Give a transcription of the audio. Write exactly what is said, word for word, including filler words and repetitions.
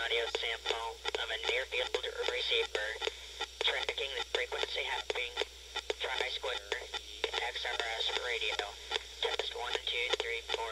audio sample of a near-field receiver tracking the frequency having Trisquare eXRS radio. Test one, two, three, four.